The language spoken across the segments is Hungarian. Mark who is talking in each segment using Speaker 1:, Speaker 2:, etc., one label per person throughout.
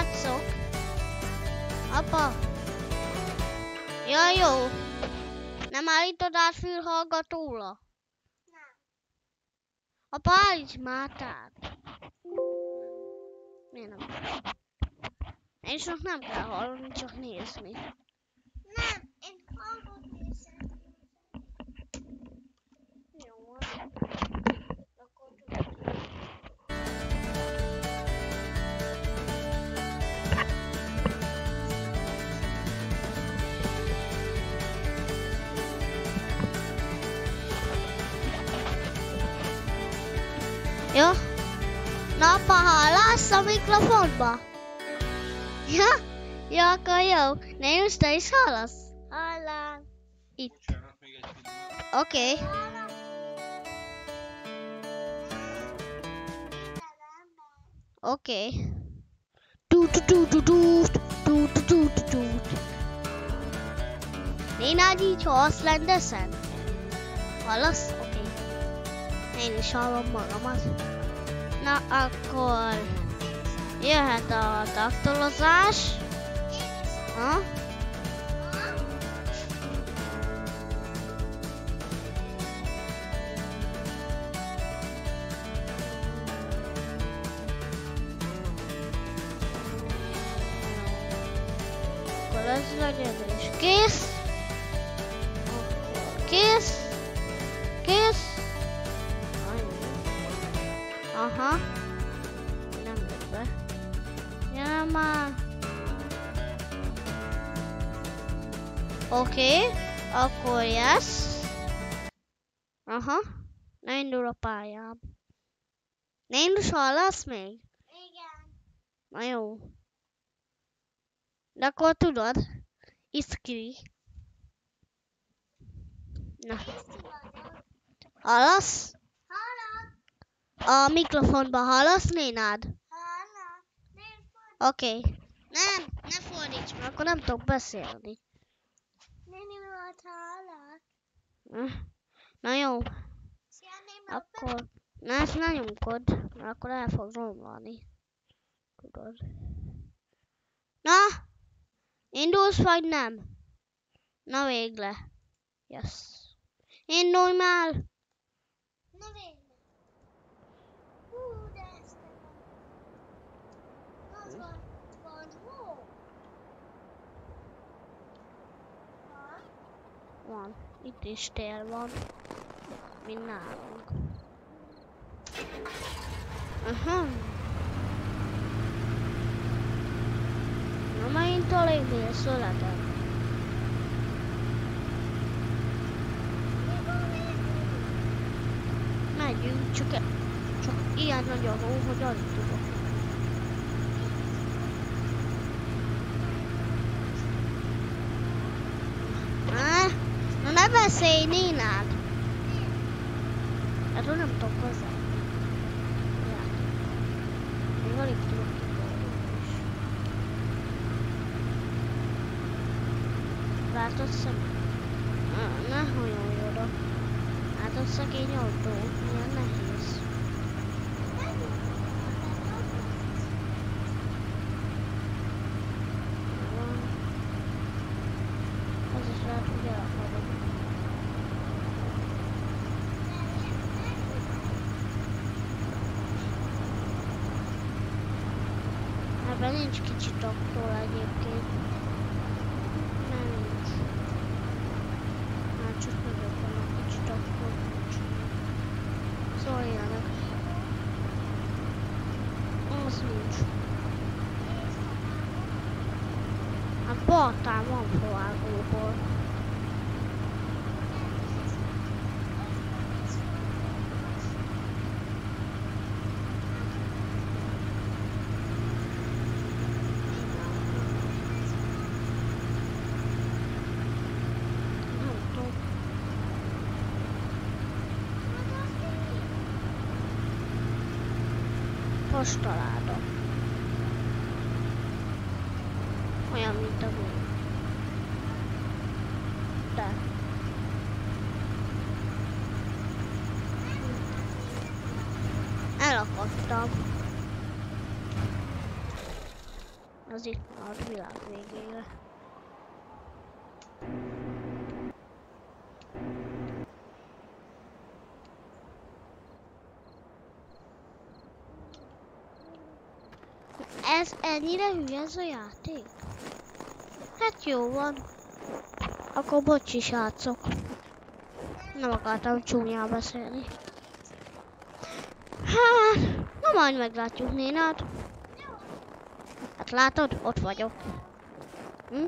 Speaker 1: játszok. Apa. Ja, jó. Nem állítod át fülhallgatóra?
Speaker 2: Nem.
Speaker 1: Apa, állíts már át. Miért nem? Én csak nem kell hallani, csak nézni.
Speaker 2: Nem, én hallgatni szeretném.
Speaker 1: Jó. Akkor tudod. Jó? Na, apa, hallasz a mikrofonba? Ja? Ja, akkor jó. Nézd, te is hallasz?
Speaker 2: Hallom.
Speaker 1: Itt. Oké. Oké. Nénád így hallasz rendesen? Hallasz? Oké. Én is hallom magamat. Na akkor jöhet a taktorozás. Ha? Akkor ez legyen és kész. Akkor kész. Kész. Aha. Nem jött be. Gyere már. Oké. Akkor yes. Aha. Ne indul a pályám. Ne indulsz, hallasz még?
Speaker 2: Igen.
Speaker 1: Na jó. De akkor tudod. Iszkiri. Na. Hallasz?
Speaker 2: Hallom.
Speaker 1: A mikrofonba hallasz, Nénád?
Speaker 2: Hallom.
Speaker 1: Oké. Nem, ne fordíts, mert akkor nem tudok beszélni.
Speaker 2: Néni volt hallok.
Speaker 1: Na jó,
Speaker 2: Szeretném
Speaker 1: akkor... Na ezt ne nyomkod, mert akkor el fog romlani. Tudod. Na! Indulsz vagy nem? Na végle. Yes. Indulj már!
Speaker 2: Na végre. De ezt nem. Az van hó.
Speaker 1: Van. Itt is tél van. Mint nálunk. Aha. Na megint alig születem. Megyünk, csak ilyen nagy a hó, hogy alig tudok. Na ne beszélj, Nénád! Hát nem tudok hozzá. Még alig tudok kiborulni is. Látod szemet? Ne hajolj oda. Látod szegény autó? Milyen nehéz. Az is lehet, hogy elakadok. Ebben nincs kicsi traktor egyébként. Nem nincs. Hát csak nagyobb van a kicsi traktor. Szóval ilyenek. Az nincs. Hát baltán van fovágóból. Postaláda. Olyan, mint a gól. De. Elakadtam. Az itt van a világ végére. Ez ennyire hülye ez a játék? Hát jó van. Akkor bocsi srácok. Nem akartam csúnyán beszélni. Hát, na majd meglátjuk Nénát. Hát látod, ott vagyok. Hm?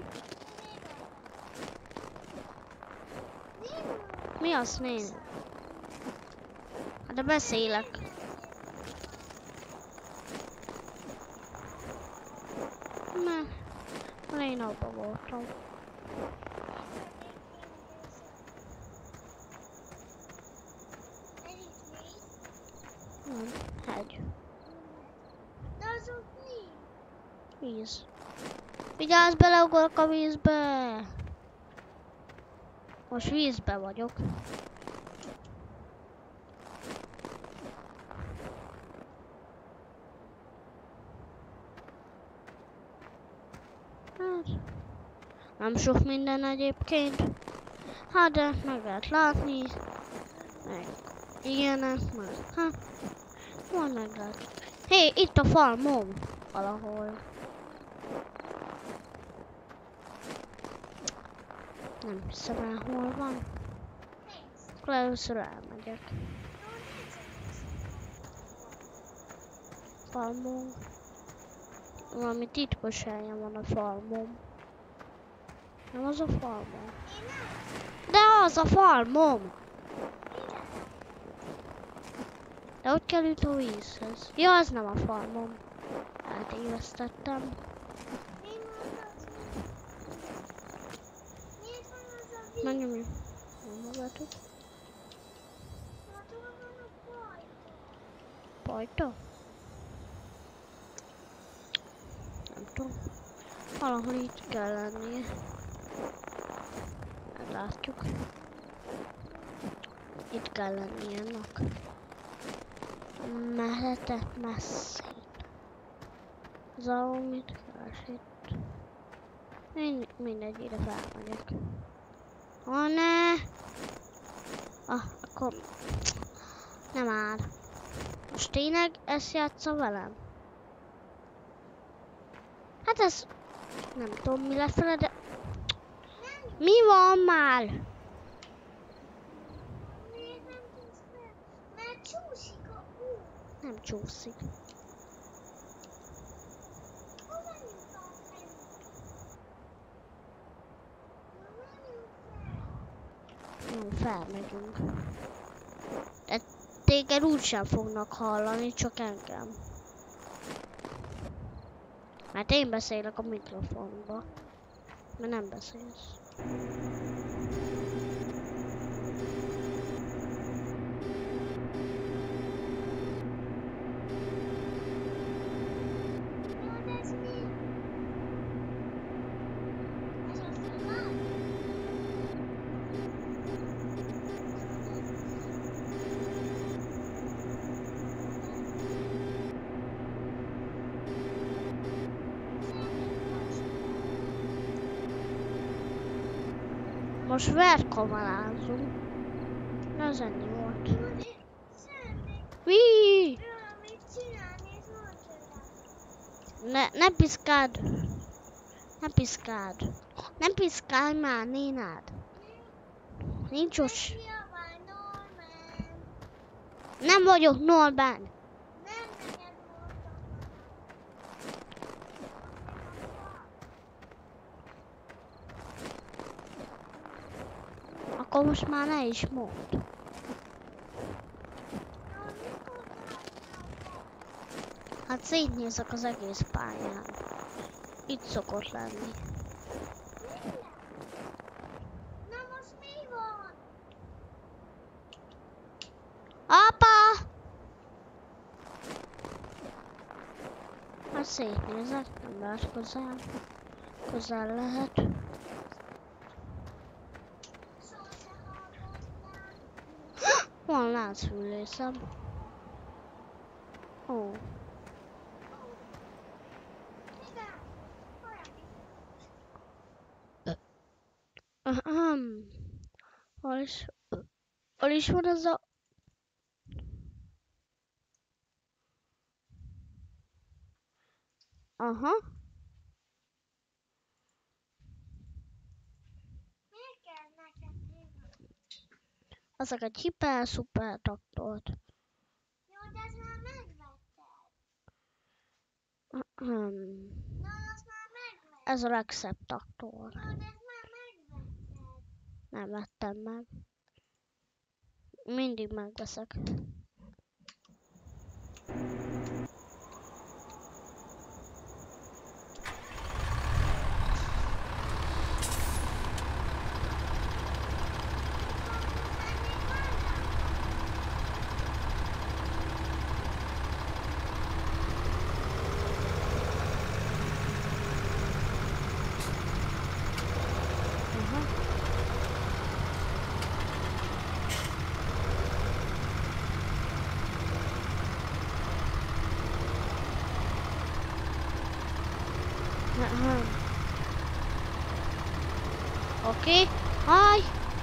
Speaker 1: Mi az, néni? Hát de beszélek. Mert én abban voltam. Hegy.
Speaker 2: De azok mi?
Speaker 1: Víz. Vigyázz, beleugorok a vízbe! Most vízbe vagyok. Hát, nem sok minden egyébként. Hát de meg lehet látni. Meg ilyenek, meg hát. Van meg lehet. Hé, itt a farmom. Valahol. Nem hiszem el, hol van. Akkor először elmegyek. Farmom. Valami titkos helyen van a farmom. Nem az a farmom. De az a farmom! De hogy került a vízhez? Ja, az nem a farmom. Eltévesztettem. Menjünk. Magatok. Pajta? Nem tudom. Valahol itt kell lennie. Meglátjuk. Itt kell lennie ennek. Mehetett messzét. Zavó mit keres itt? Én mindegy, ide felmegyek. Ó, ne! Ah, akkor... Nem áll. Most tényleg ezt játsza velem? Hát ez... Nem tudom mi lesz vele, de... Mi van már?
Speaker 2: Miért nem tudsz fel? Mert csúszik a út.
Speaker 1: Nem csúszik.
Speaker 2: Hova nyújtam fel?
Speaker 1: Jó, felmegyünk. De téged úgysem fognak hallani, csak engem. Mert én beszélek a mikrofonba. Mert nem beszélsz.
Speaker 2: Ez mi? Ez a filmát?
Speaker 1: Most verkamalázunk. Ez ennyi volt.
Speaker 2: Szeretnék
Speaker 1: Mi?
Speaker 2: valamit csinálni, és mondja.
Speaker 1: Ne piszkáld. Ne piszkáld. Nem piszkálj már, Nénád. Nincs os.
Speaker 2: Javány, Norman.
Speaker 1: Nem vagyok Norben.
Speaker 2: Nem neked mondtam.
Speaker 1: Akkor most már ne is mondd. Hát szétnézek az egész pályán. Itt szokott lenni.
Speaker 2: Na most mi van?
Speaker 1: Apa! Hát szétnézek, nem lehet közel. Közel lehet.
Speaker 2: Sose hallgattam.
Speaker 1: Van láncfűlészem. Ó,
Speaker 2: Igen.
Speaker 1: Ahem. Hol is, hol is van az a... Aha.
Speaker 2: Miért kell neked hívni?
Speaker 1: Azok egy hiper-szuper traktort.
Speaker 2: Jó, de ezt már megvetted.
Speaker 1: Ahem.
Speaker 2: Na, azt már megvetted.
Speaker 1: Ez a legszebb traktor.
Speaker 2: Jó, de ezt már megvetted.
Speaker 1: Nem vettem meg. Mindig megveszek. Aha. Aha. Oké. Haj!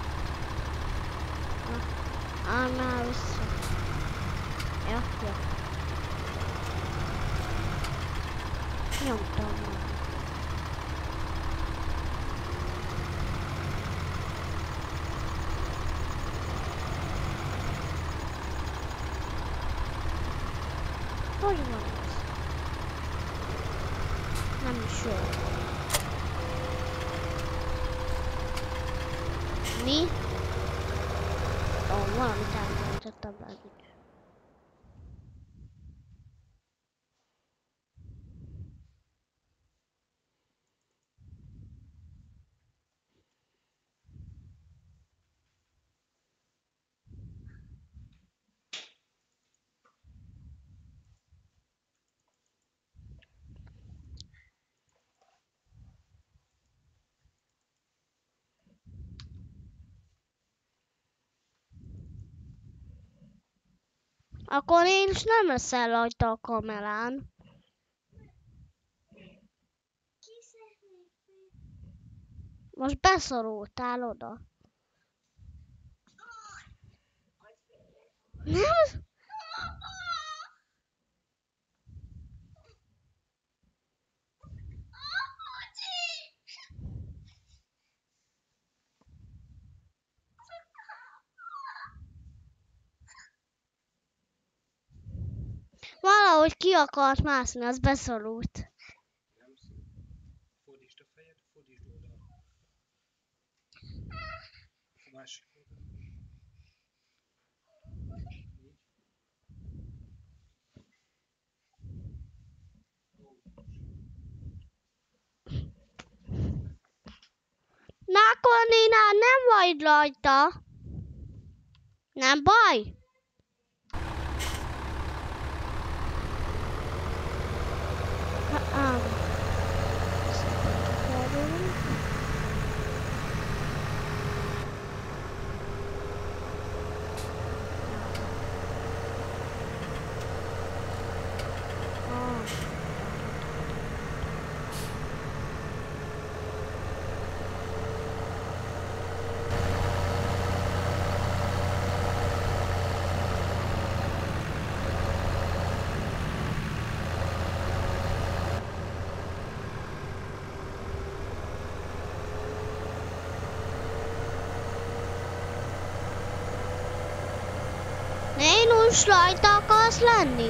Speaker 1: Már vissza. Ja, jó. Nyomtam már. Hogy van ez? Nem is jó. Mi? Ó, valamit elfelejtettem vágni. Akkor én is nem leszel rajta a kamerán.
Speaker 2: Ki szeretnék még?
Speaker 1: Most beszorultál oda. Nem? Valahogy ki akart mászni, az beszorult.
Speaker 3: Nem szó. Fordítsd a fejed, fordítsd oldalra. A másik oldalra. Így.
Speaker 1: Na akkor Nina, nem vagy rajta. Nem baj? Én is rajta akarsz lenni?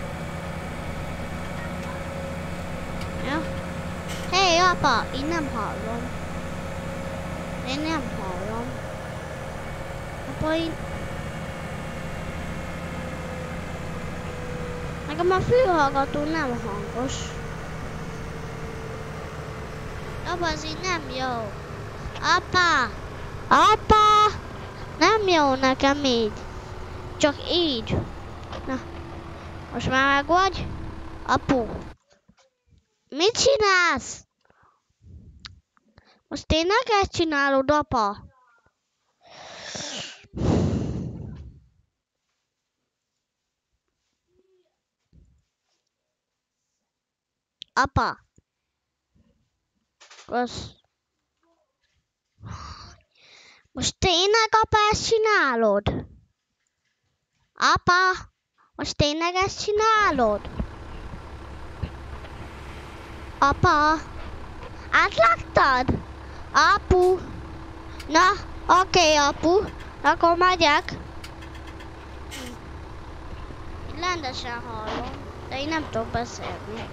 Speaker 1: Ja. Hé, apa, én nem hallom. Én nem hallom. Apa, én... Nekem a fülhallgató nem hangos. Apa, az így nem jó. Apa! Apa! Nem jó nekem így. Csak így. Na, most már meg vagy? Apu. Mit csinálsz? Most tényleg ezt csinálod, apa? Apa. Kösz. Most tényleg, apa, ezt csinálod? Apa, most tényleg ezt csinálod? Apa, átlaktad? Apu, na, oké, apu, akkor megyek. Rendesen hallom, de én nem tudok beszélni.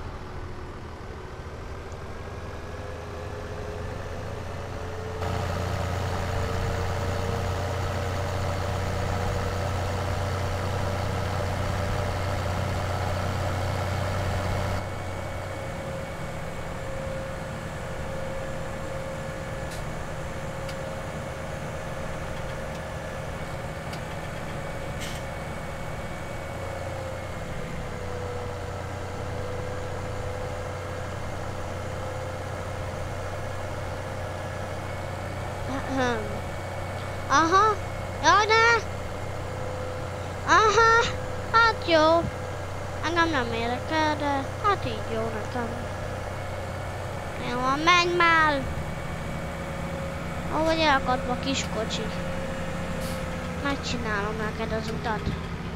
Speaker 1: Aha, jaj ne! Aha, hát jó. Engem nem érdekel, de hát így jó nekem. Jó, menj már! Ó, vagy elakadva kis kocsi. Megcsinálom neked az utat.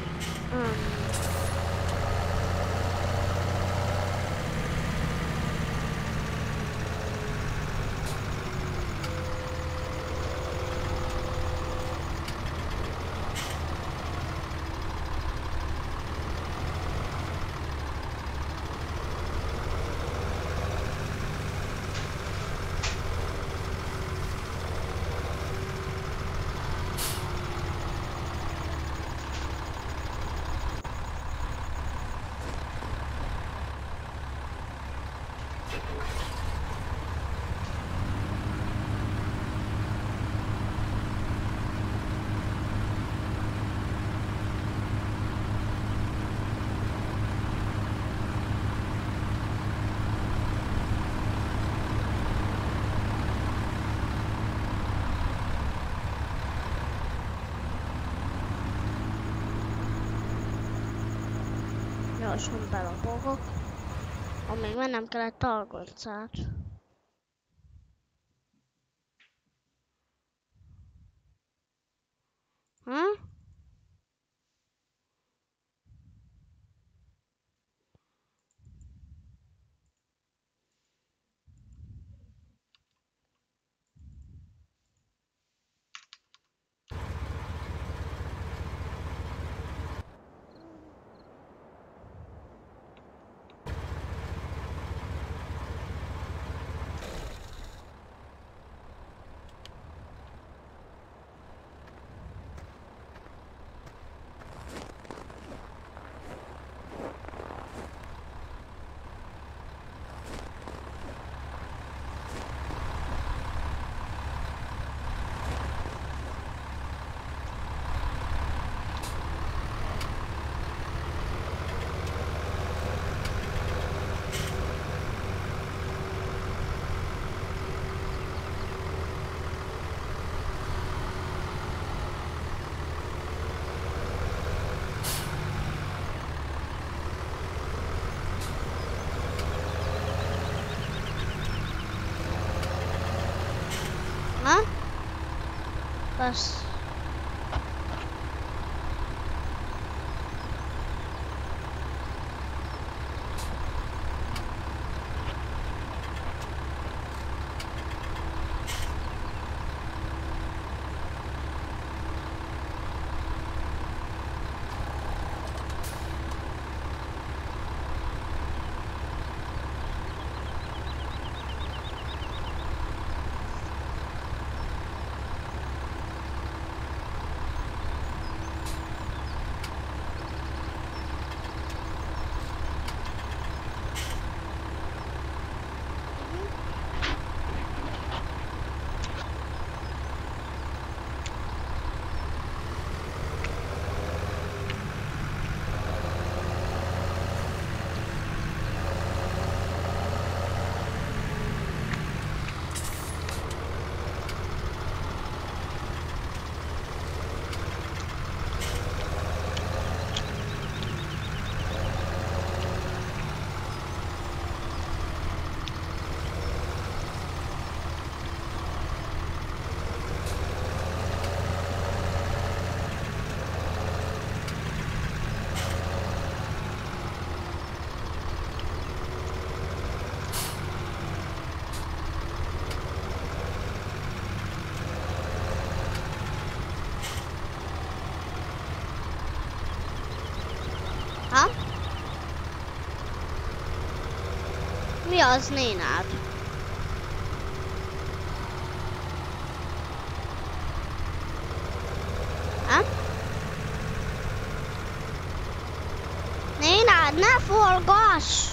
Speaker 1: Gyorsan belapogok. Amíg mennem kellett Targoncát. Bas. Mi az, Nénád? Ha? Nénád, ne forgass!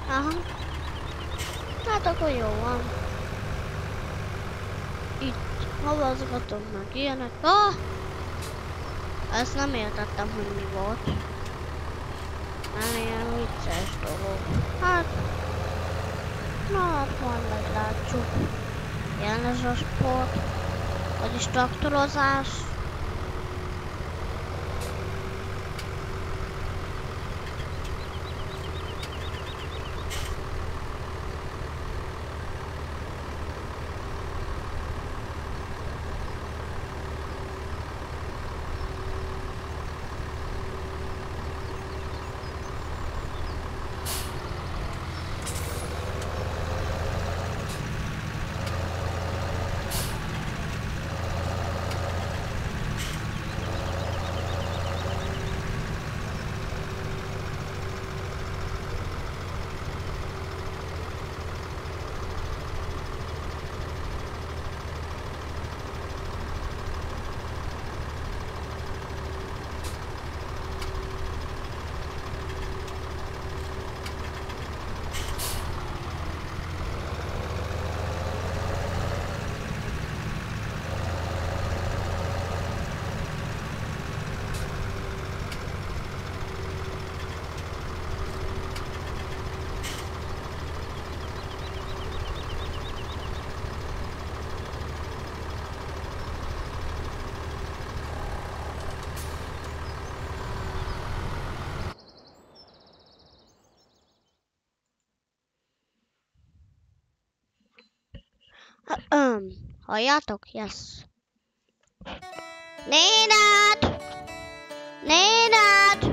Speaker 1: Aha. Hát akkor jó van. Itt havazgatom meg ilyenek. Ah! Ezt nem értettem, hogy mi volt. Nem ilyen vicces dolog. Hát... Na hát majd meglátjuk. Ilyen ez a sport. Vagyis traktorozás. Halljátok? Yes. Nénát! Nénát!